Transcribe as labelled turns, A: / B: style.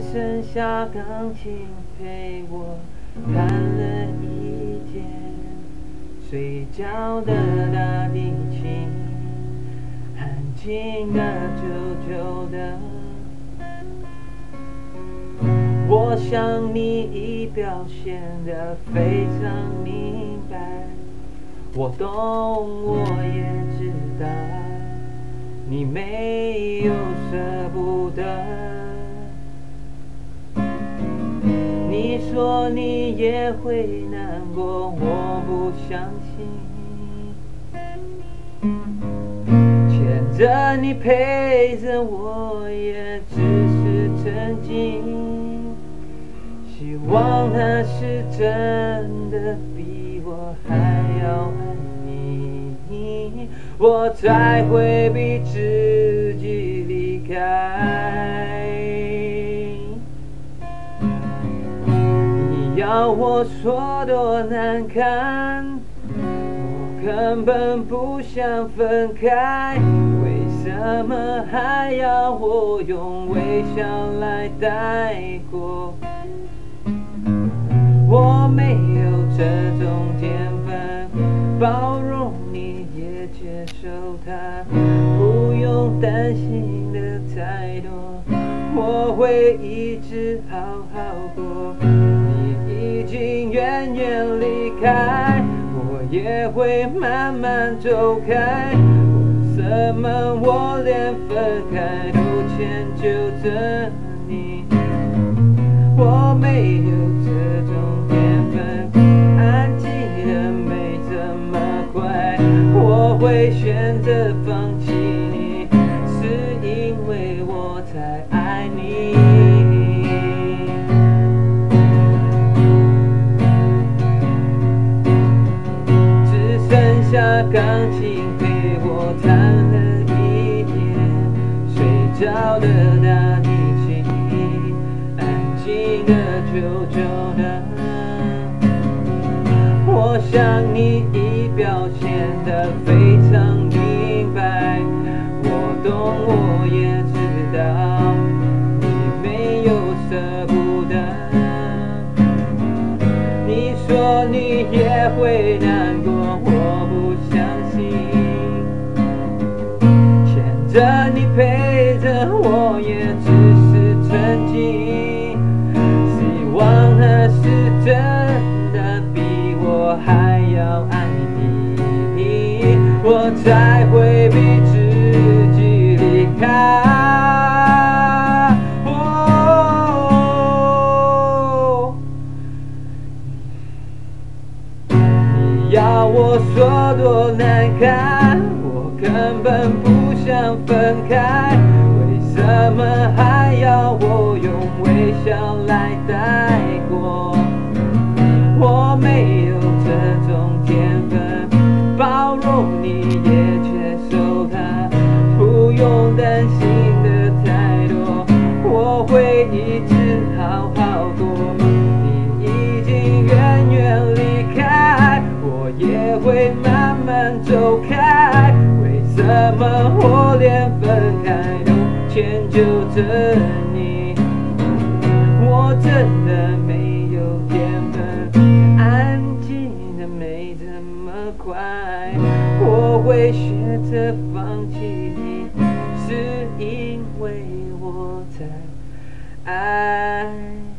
A: 剩下钢琴陪我弹了一天，睡觉的大提琴，安静的、久久的。我想你已表现得非常明白，我懂，我也知道，你没有舍不得。你说你也会难过，我不相信。牵着你陪着我，也只是曾经。希望他是真的比我还要爱你，我才会逼自己离开。你要我说多难堪，我根本不想分开，为什么还要我用微笑来带过？我没有这种天分，包容你也接受它，不用担心的太多，我会一直好好过。你已经远远离开，我也会慢慢走开，为什么我连分开都迁就着你？我没有这种天分，安静的没这么快，我会选择放弃你，是因为我太爱你。只剩下钢琴陪我弹了一天，睡着的大提琴，安静的、久久的。我想你已表现得非常明白，我懂，我也知道，你没有舍不得。你说你也会难过，我不相信。牵着你陪着我，也只是曾经。希望他是真的比我还要爱你，我才会逼自己离开。你要我说多难堪，我根本不想分开，为什么还要我用微笑来带过？我没有这种天分，包容你也接受它，不用担心的太多，我会一直好好过。你已经远远离开，我也会慢慢走开，为什么我连分开都迁就着你？我真的没有天分，安静的没这么快，我会选择放弃你，是因为我太爱